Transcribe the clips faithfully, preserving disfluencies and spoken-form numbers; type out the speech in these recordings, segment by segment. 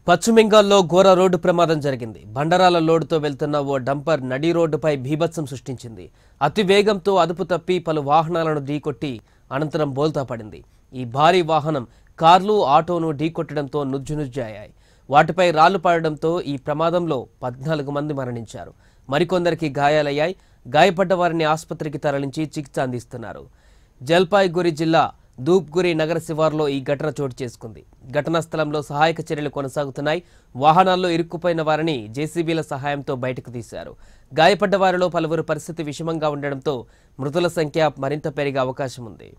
పశ్చిమ బెంగాల్లో ఘోర రోడ్డు ప్రమాదం జరిగింది. బండరాల లోడుతో వెళ్తున్న ఓ డంపర్ నడి రోడ్డుపై బీభత్సం సృష్టించింది. అతి వేగంతో అదుపు తప్పి పలు వాహనాలను ఢీకొట్టి అనంతరం బోల్తా పడింది. ఈ భారీ వాహనం కార్లు, ఆటోను ఢీకొట్టడంతో నుజ్జునుజ్జయ్యాయి. వాటిపై రాళ్లు పడడంతో ఈ ప్రమాదంలో పద్నాలుగు మంది మరణించారు. మరికొందరికి గాయాలయ్యాయి. గాయపడ్డ వారిని ఆసుపత్రికి తరలించి చికిత్స అందిస్తున్నారు. జల్పాయిగురి జిల్లా ధూప్గురి నగర శివార్లో ఈ ఘటన చోటు చేసుకుంది. ఘటనా స్థలంలో సహాయక చర్యలు కొనసాగుతున్నాయి. వాహనాల్లో ఇరుక్కుపోయిన వారిని జేసీబీల సహాయంతో బయటకు తీశారు. గాయపడ్డ వారిలో పలువురు పరిస్థితి విషమంగా ఉండడంతో మృతుల సంఖ్య మరింత పెరిగే అవకాశం ఉంది.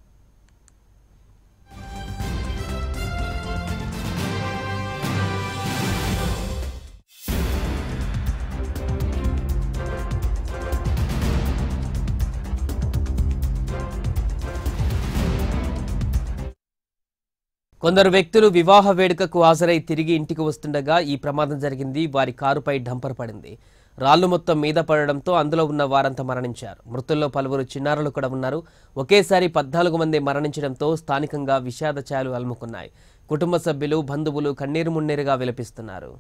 కొందరు వ్యక్తులు వివాహ వేడుకకు హాజరై తిరిగి ఇంటికి వస్తుండగా ఈ ప్రమాదం జరిగింది. వారి కారుపై డంపర్ పడింది. రాళ్లు మొత్తం మీద పడడంతో అందులో ఉన్న వారంతా మరణించారు. మృతుల్లో పలువురు చిన్నారులు కూడా ఉన్నారు. ఒకేసారి పద్నాలుగు మంది మరణించడంతో స్థానికంగా విషాద ఛాయలు అలుముకున్నాయి. కుటుంబ సభ్యులు, బంధువులు కన్నీరు మున్నీరుగా విలపిస్తున్నారు.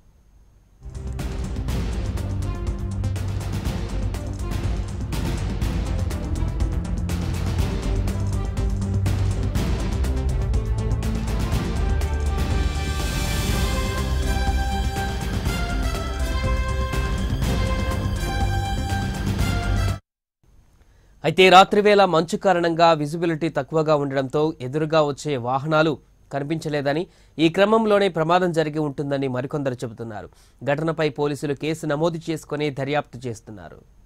అయితే రాత్రివేళ మంచు కారణంగా విజిబిలిటీ తక్కువగా ఉండడంతో ఎదురుగా వచ్చే వాహనాలు కనిపించలేదని, ఈ క్రమంలోనే ప్రమాదం జరిగి ఉంటుందని మరికొందరు చెబుతున్నారు. ఘటనపై పోలీసులు కేసు నమోదు చేసుకుని దర్యాప్తు చేస్తున్నారు.